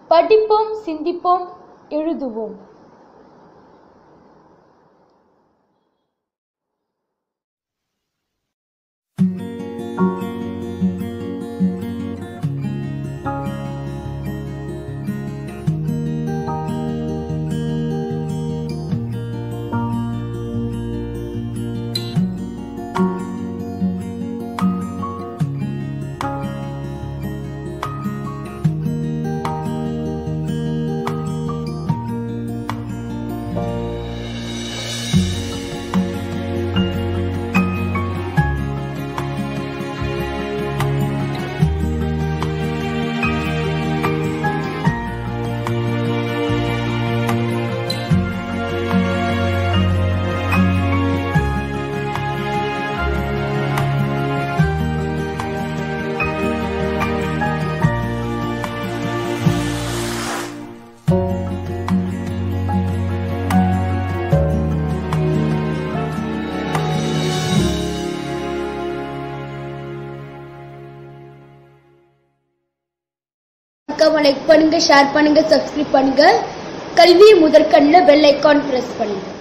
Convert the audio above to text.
படிப்போம், சிந்திப்போம், எழுதுவோம். லைக் பண்ணுங்க, ஷேர் பண்ணுங்க, சப்ஸ்கிரைப் பண்ணுங்க. கல்வி முதற்கண்ணில் பெல் ஐகான் பிரஸ் பண்ணுங்க.